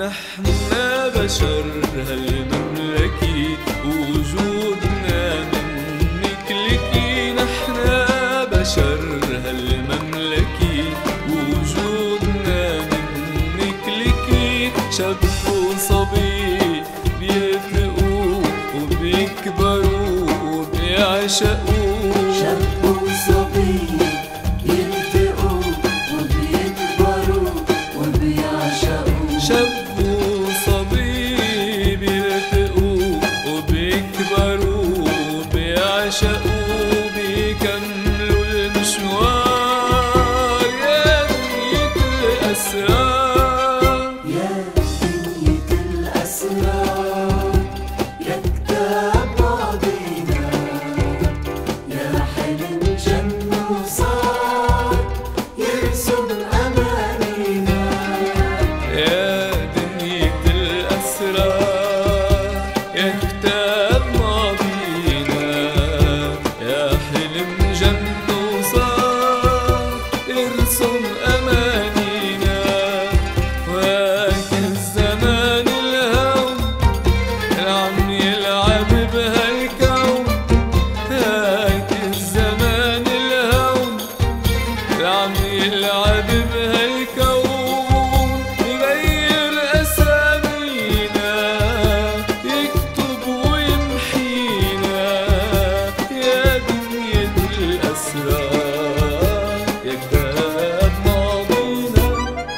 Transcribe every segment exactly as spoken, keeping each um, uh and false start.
نحنا بشر هالمملكة وجودنا منك لكي. نحنا بشر هالمملكة وجودنا منك لكي. شاب وصبي بيرتقوا وبيكبروا وبيعشقوا. شاب وصبي بيرتقوا وبيكبروا وبيعشقوا. شاب وصبي بيرتقوا وبيكبروا وبيعشقوا. بيكملوا المشوار يا دنيا الأسرار. يا دنيا الأسرار يا كتاب ماضينا يا حلم جن وصار يرسم أمانينا. يا دنيا الأسرار يا كتاب ماضينا يا حلم جن وصار ارسم أمانينا. وقت الزمان الهون العم يلعب بهالكون. وقت الزمان الهون العم يلعب بهالكون. يغير أسامينا يكتب ويمحينا. يا دنيا الأسرار يا كتاب ماضينا.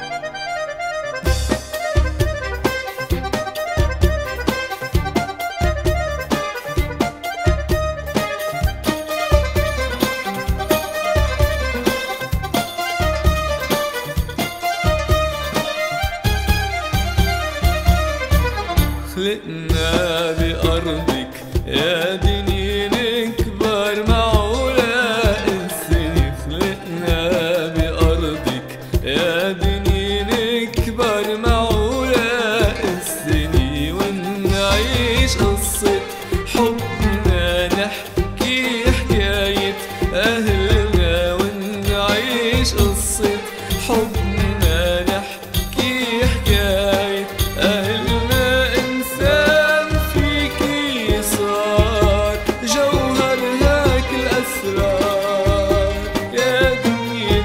خلقنا بأرضك يا دنيا نكبر معولا السنة. خلقنا بأرضك يا دنيا نكبر معولا السنة. ونعيش قصة حبنا نحكي حكاية أهلنا. ونعيش قصة حبنا نحكي حكاية أهلنا. إنسان فيكي صار جوهر هاك الأسرار. يا دنيا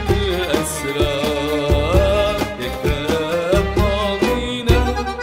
الأسرار يا كتاب ماضينا.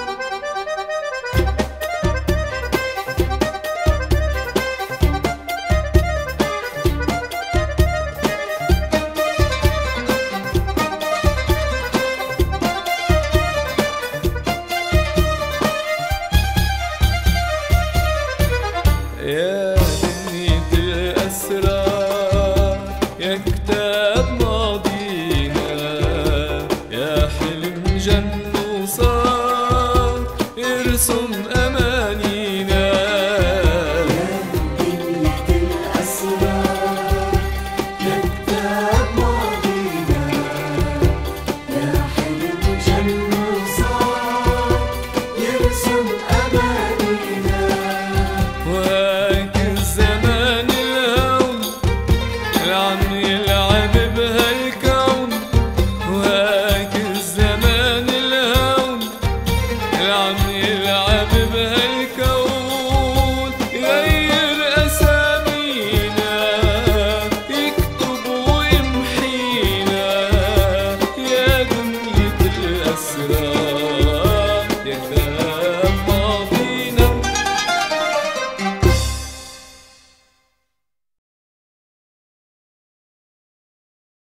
يا دنيا الأسرار يا كتاب ماضينا يا حلم جن وصار ارسم أمانينا. يا دنيا الأسرار يا كتاب ماضينا يا حلم جن وصار يرسم أمانينا. وقت الزمان الهون العم يلعب بهالكون. وقت الزمان الهون العم يلعب بهالكون. يغير أسامينا يكتب ويمحينا. يا دنيا الأسرار